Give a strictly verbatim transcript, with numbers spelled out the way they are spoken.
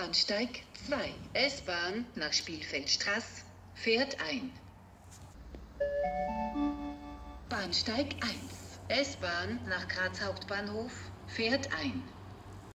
Bahnsteig zwei. S-Bahn nach Spielfeldstraß fährt ein. Bahnsteig eins. S-Bahn nach Graz Hauptbahnhof fährt ein.